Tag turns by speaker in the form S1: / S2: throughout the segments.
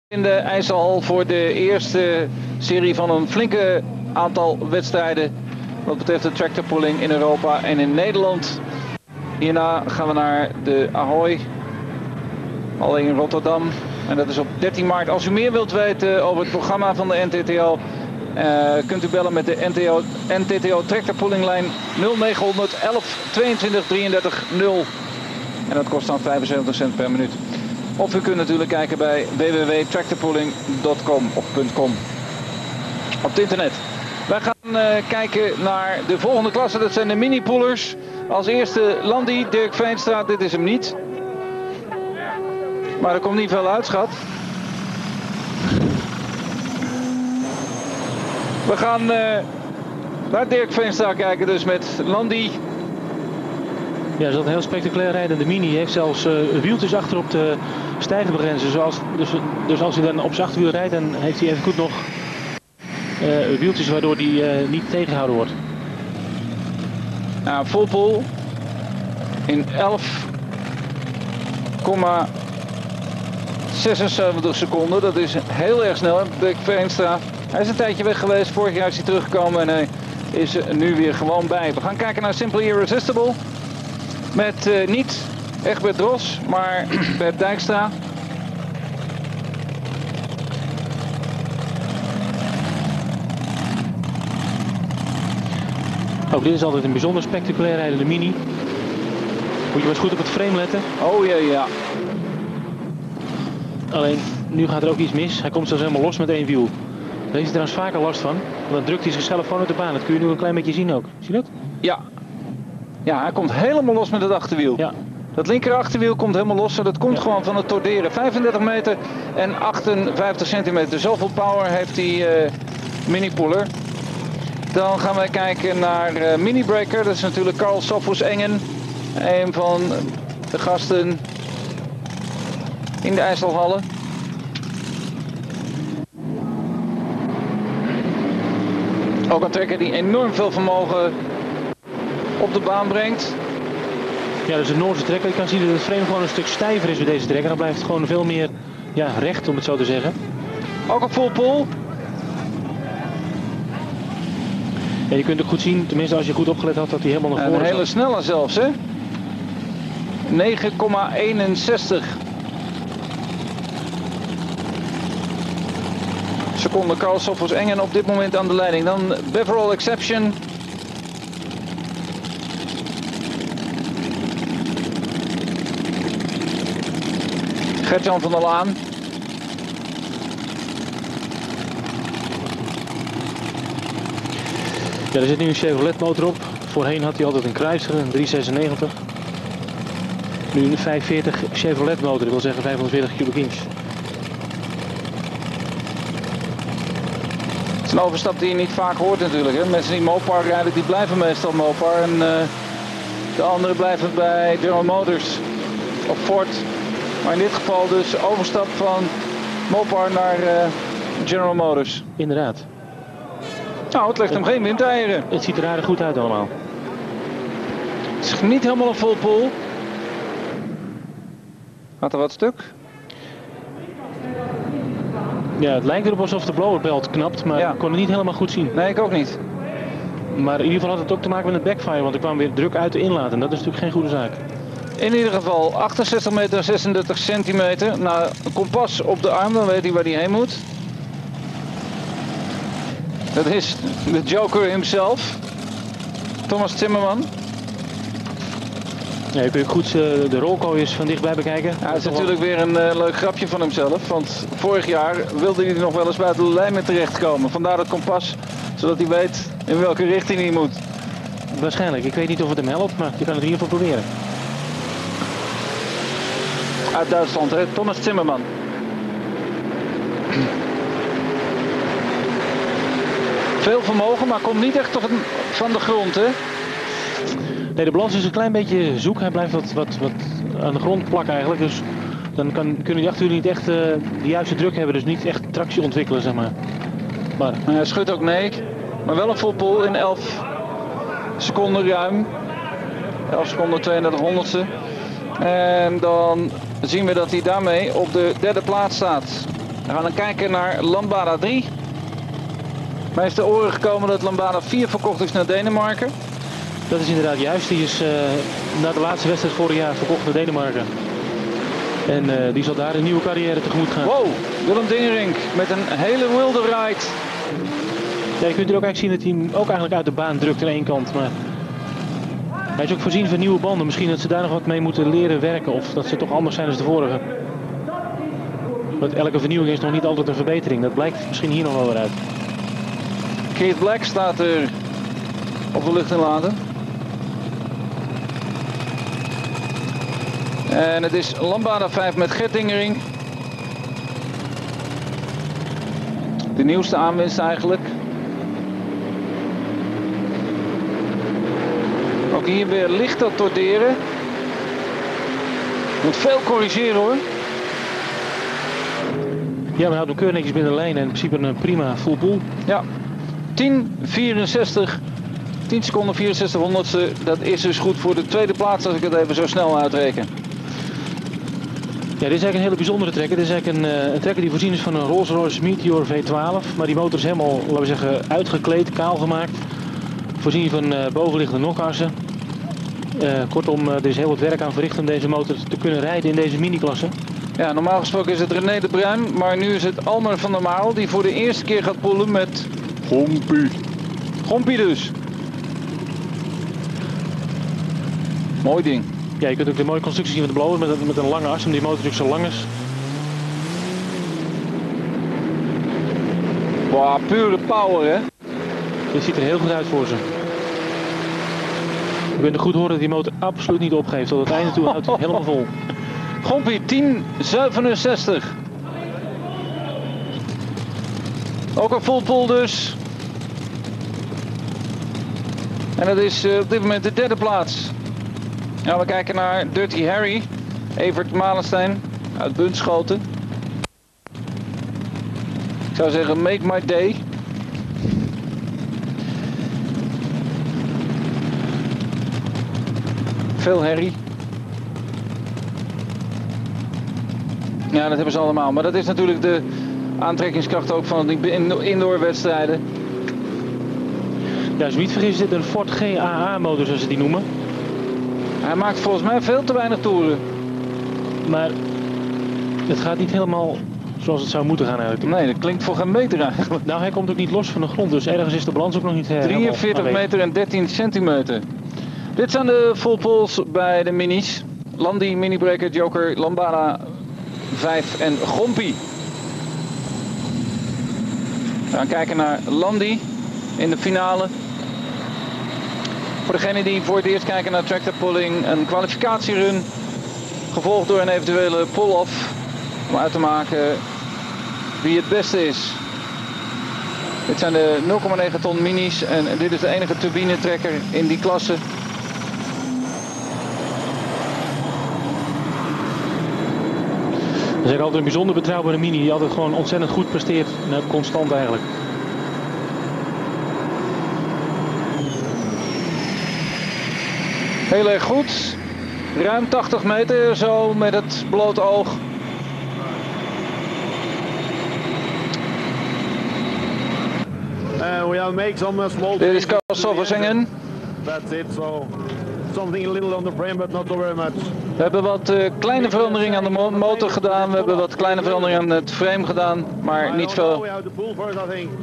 S1: In de IJsselhal voor de eerste serie van een flinke aantal wedstrijden wat betreft de tractorpulling in Europa en in Nederland. Hierna gaan we naar de Ahoy, alleen in Rotterdam. En dat is op 13 maart. Als u meer wilt weten over het programma van de NTTO, kunt u bellen met de NTTO tractorpullinglijn 0900 11 22 33 0. En dat kost dan 75 cent per minuut. Of u kunt natuurlijk kijken bij www.tractorpulling.com of .com op het internet. Wij gaan kijken naar de volgende klasse. Dat zijn de mini-pullers. Als eerste Landi, Dirk Veenstra. Dit is hem niet. Maar er komt niet veel uit, schat. We gaan naar Dirk Veenstra kijken, dus met Landi.
S2: Ja, dat is een heel spectaculair rijden. De Mini heeft zelfs wieltjes achter op de stijgenbegrenzer. Dus als hij dan op zijn achterwiel rijdt, dan heeft hij even goed nog wieltjes waardoor hij niet tegengehouden wordt.
S1: Nou, full pull in 11,76 seconden. Dat is heel erg snel. Dirk Veenstra. Hij is een tijdje weg geweest. Vorig jaar is hij teruggekomen en hij is er nu weer gewoon bij. We gaan kijken naar Simply Irresistible. Met niet Egbert Dros, maar Bert Dijkstra.
S2: Ook dit is altijd een bijzonder spectaculair rijden, de Mini. Moet je maar eens goed op het frame letten.
S1: Oh ja.
S2: Alleen, nu gaat er ook iets mis. Hij komt zelfs helemaal los met één wiel. Daar heeft hij trouwens vaker last van. Want dan drukt hij zichzelf gewoon uit de baan. Dat kun je nu een klein beetje zien ook. Zie je dat?
S1: Ja, hij komt helemaal los met het achterwiel.
S2: Ja.
S1: Dat linker achterwiel komt helemaal los. En dat komt gewoon van het torderen. 35 meter en 58 centimeter. Zoveel power heeft die mini-puller. Dan gaan wij kijken naar Mini Breaker. Dat is natuurlijk Carl Sophus Engen. Een van de gasten in de IJsselhallen. Ook een trekker die enorm veel vermogen op de baan brengt.
S2: Ja, dus een Noorse trekker. Je kan zien dat het frame gewoon een stuk stijver is bij deze trekker. Dan blijft het gewoon veel meer recht, om het zo te zeggen.
S1: Ook een full pull.
S2: Ja, je kunt ook goed zien, tenminste als je goed opgelet had, dat hij helemaal naar voren
S1: zat. Een hele snelle zelfs, hè? 9,61 seconden. Carl Sophus Engen op dit moment aan de leiding. Dan Beverall Exception. Gert-Jan van der Laan.
S2: Ja, er zit nu een Chevrolet motor op. Voorheen had hij altijd een Chrysler, een 396. Nu een 540 Chevrolet motor, dat wil zeggen 540 cubic inch.
S1: Het is een overstap die je niet vaak hoort natuurlijk. Hè? Mensen die Mopar rijden, die blijven meestal Mopar. En de anderen blijven bij General Motors of Ford. Maar in dit geval dus overstap van Mopar naar General Motors.
S2: Inderdaad.
S1: Nou, het legt hem geen windeieren.
S2: Het ziet er aardig goed uit allemaal.
S1: Het is niet helemaal een full pull. Gaat er wat stuk?
S2: Ja, het lijkt erop alsof de blowerbelt knapt, maar ik kon het niet helemaal goed zien.
S1: Nee, ik ook niet.
S2: Maar in ieder geval had het ook te maken met het backfire, want er kwam weer druk uit de inlaat en dat is natuurlijk geen goede zaak.
S1: In ieder geval 68 meter en 36 centimeter. Nou, een kompas op de arm, dan weet hij waar hij heen moet. Dat is de Joker himself, Thomas Timmerman.
S2: Ja, je kunt goed de rolkooiers van dichtbij bekijken.
S1: Ja, het is natuurlijk weer een leuk grapje van hemzelf, want vorig jaar wilde hij nog wel eens buiten de lijnen terechtkomen. Vandaar dat kompas, zodat hij weet in welke richting hij moet.
S2: Waarschijnlijk, ik weet niet of het hem helpt, maar je kan het in ieder geval proberen.
S1: Uit Duitsland, hè? Thomas Timmerman. Veel vermogen, maar komt niet echt van de grond, hè?
S2: Nee, de balans is een klein beetje zoek. Hij blijft wat aan de grond plakken eigenlijk. Dus dan kunnen die achterwielen niet echt de juiste druk hebben. Dus niet echt tractie ontwikkelen, zeg maar.
S1: Hij schudt ook nee. Maar wel een full pull in 11 seconden ruim. 11 seconden 32 honderdste. En dan zien we dat hij daarmee op de derde plaats staat. We gaan dan kijken naar Lambada 3. Mij is te oren gekomen dat Lambada 4 verkocht is naar Denemarken.
S2: Dat is inderdaad juist. Die is na de laatste wedstrijd vorig jaar verkocht naar Denemarken. En die zal daar een nieuwe carrière tegemoet gaan.
S1: Wow, Willem Dingerink met een hele wilde ride.
S2: Ja, je kunt er ook eigenlijk zien dat hij hem ook eigenlijk uit de baan drukt aan één kant. Maar hij is ook voorzien van nieuwe banden. Misschien dat ze daar nog wat mee moeten leren werken. Of dat ze toch anders zijn dan de vorige. Want elke vernieuwing is nog niet altijd een verbetering. Dat blijkt misschien hier nog wel weer uit.
S1: Keith Black staat er op de lucht in laten. En het is Lambada 5 met Gert Dingerink. De nieuwste aanwinst eigenlijk. Ook hier weer licht dat torderen. Moet veel corrigeren hoor.
S2: Ja, maar houdt hem keurig netjes binnen de lijn en in principe een prima full pool.
S1: Ja, 10:64. 10 seconden 64 honderdste. Dat is dus goed voor de tweede plaats als ik het even zo snel uitreken.
S2: Ja, dit is eigenlijk een hele bijzondere trekker. Dit is eigenlijk een trekker die voorzien is van een Rolls-Royce Meteor V12. Maar die motor is helemaal, laten we zeggen, uitgekleed, kaal gemaakt. Voorzien van bovenliggende nokassen. Kortom, er is heel wat werk aan verricht om deze motor te kunnen rijden in deze mini-klasse.
S1: Ja, normaal gesproken is het René de Bruin, maar nu is het Almer van der Marel die voor de eerste keer gaat poelen met Gompie. Gompie dus. Mooi ding.
S2: Ja, je kunt ook de mooie constructie zien van de blower met een lange as, omdat die motor natuurlijk zo lang is.
S1: Wow, pure power hè.
S2: Dit ziet er heel goed uit voor ze. Je kunt er goed horen dat die motor absoluut niet opgeeft. Tot het einde toe houdt hij helemaal vol.
S1: Gompie 10:67. Ook een full pull dus. En dat is op dit moment de derde plaats. Nou, we kijken naar Dirty Harry. Evert Malenstein uit Bunschoten. Ik zou zeggen make my day. Veel herrie. Ja, dat hebben ze allemaal. Maar dat is natuurlijk de aantrekkingskracht ook van de indoorwedstrijden.
S2: Ja, als ik niet vergis is dit een Ford GAA motor zoals ze die noemen.
S1: Hij maakt volgens mij veel te weinig toeren.
S2: Maar het gaat niet helemaal zoals het zou moeten gaan eigenlijk.
S1: Nee, dat klinkt voor geen meter eigenlijk.
S2: Nou, hij komt ook niet los van de grond, dus ergens is de balans ook nog niet
S1: 43 meter en 13 centimeter. Dit zijn de full pulls bij de minis. Landi, Minibreaker, Joker, Lambada 5 en Gompie. We gaan kijken naar Landi in de finale. Voor degenen die voor het eerst kijken naar tractor pulling, een kwalificatierun. Gevolgd door een eventuele pull-off. Om uit te maken wie het beste is. Dit zijn de 0,9 ton minis en dit is de enige turbinetrekker in die klasse.
S2: Dat is eigenlijk altijd een bijzonder betrouwbare mini die altijd gewoon ontzettend goed presteert. En constant eigenlijk.
S1: Heel erg goed. Ruim 80 meter zo met het blote oog.
S3: We have make some small.
S1: Dit is Carl Soffersengen.
S3: That's it. So something a little on the frame, but not so very much.
S1: We hebben wat kleine veranderingen aan de motor gedaan. We hebben wat kleine veranderingen aan het frame gedaan, maar niet veel.
S3: We have to pull first, I think.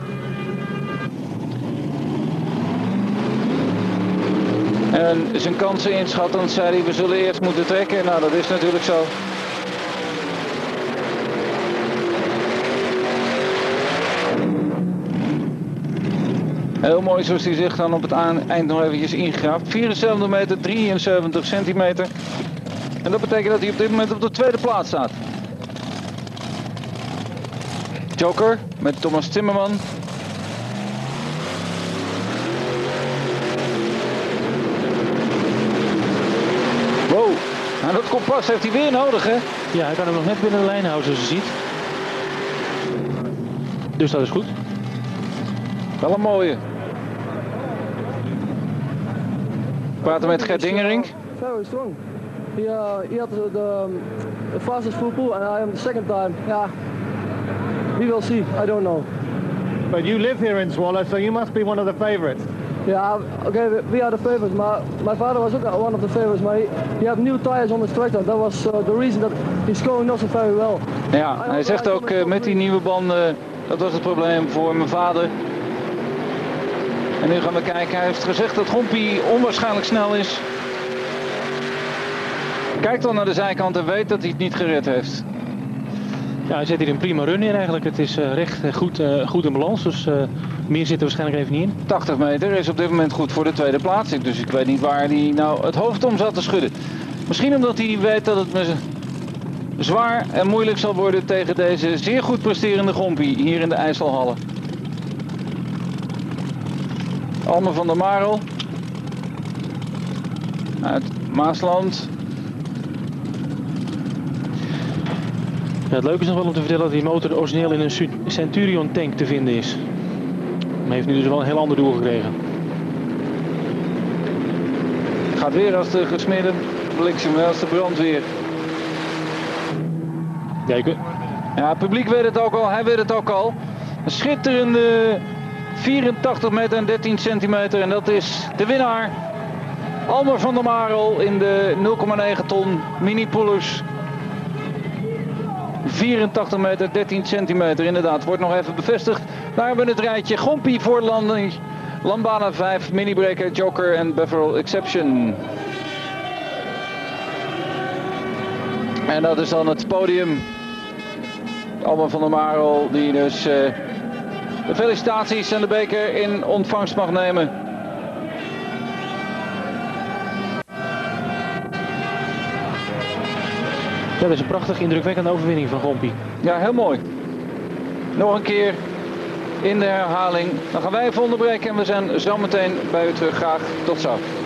S1: En zijn kansen inschattend zei hij, we zullen eerst moeten trekken. Nou, dat is natuurlijk zo. Heel mooi zoals hij zich dan op het eind nog eventjes ingraaft. 74 meter, 73 centimeter. En dat betekent dat hij op dit moment op de tweede plaats staat. Joker met Thomas Timmerman. Wow, nou dat kompas heeft hij weer nodig hè?
S2: Ja, hij kan hem nog net binnen de lijn houden zoals je ziet. Dus dat is goed.
S1: Wel een mooie. We praten met Gert Dingerink.
S4: Very strong. He had the fastest full pull and I am the second time. Yeah, we will see. I don't know.
S3: But you live here in Zwolle, so you must be one of the favorites.
S4: Yeah, okay, we are the favorites. My father was also one of the favorites. He had new tires on his tractor. That was the reason that he's going not so very well.
S1: Ja, hij zegt ook met die nieuwe banden, dat was het probleem voor mijn vader. En nu gaan we kijken. Hij heeft gezegd dat Gompie onwaarschijnlijk snel is. Kijkt dan naar de zijkant en weet dat hij het niet gered heeft.
S2: Ja, hij zet hier een prima run in eigenlijk. Het is recht goed in balans, dus meer zit er waarschijnlijk even niet in.
S1: 80 meter is op dit moment goed voor de tweede plaats. Dus ik weet niet waar hij nou het hoofd om zat te schudden. Misschien omdat hij weet dat het zwaar en moeilijk zal worden tegen deze zeer goed presterende Gompie hier in de IJsselhallen. Alme van der Marel uit Maasland.
S2: Ja, het leuke is nog wel om te vertellen dat die motor origineel in een Centurion tank te vinden is. Maar heeft nu dus wel een heel ander doel gekregen.
S1: Gaat weer als de gesmeerde bliksem, als de brandweer. Ja, het publiek weet het ook al, hij weet het ook al. Een schitterende 84 meter en 13 centimeter en dat is de winnaar. Almer van der Marel in de 0,9 ton mini pullers. 84 meter, 13 centimeter inderdaad, wordt nog even bevestigd. Daar hebben we het rijtje Gompie voor landing. Lambana 5, Minibreaker, Joker en Beverl Exception. En dat is dan het podium. Almer van der Marel die dus de felicitaties en de beker in ontvangst mag nemen.
S2: Ja, dat is een prachtig indrukwekkende overwinning van Gompie.
S1: Ja, heel mooi. Nog een keer in de herhaling. Dan gaan wij even onderbreken en we zijn zo meteen bij u terug. Graag tot zo.